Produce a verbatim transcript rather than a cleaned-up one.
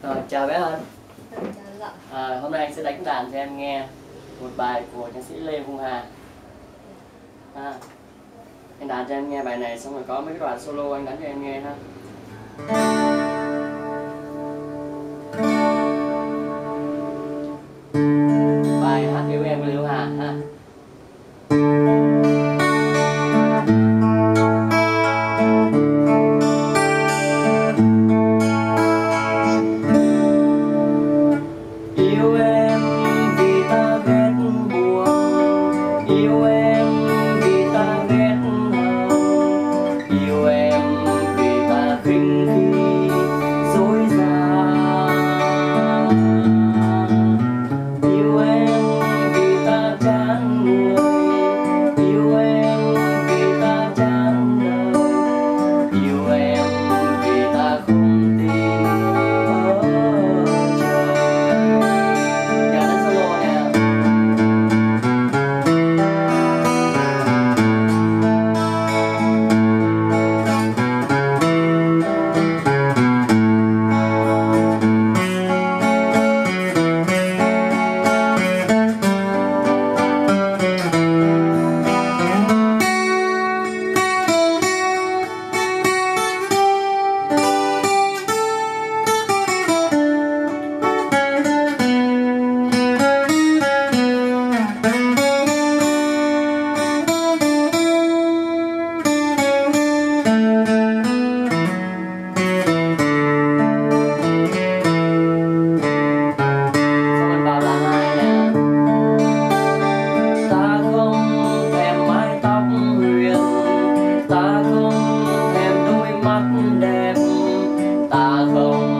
Rồi, chào bé Hân. Chào dạ. À, hôm nay anh sẽ đánh đàn cho em nghe một bài của nhạc sĩ Lê Hùng Hà. À, anh đàn cho em nghe bài này xong rồi có mấy cái đoạn solo anh đánh cho em nghe ha. Bài hát yêu em của Lê Hùng Hà ha. Yêu em vì ta ghét buồn, yêu em vì ta ghét hờn, yêu em vì ta khinh khi dối gian, yêu em vì ta chán người, yêu em vì ta chán đời, yêu em vì ta không tin ở trời. Ta không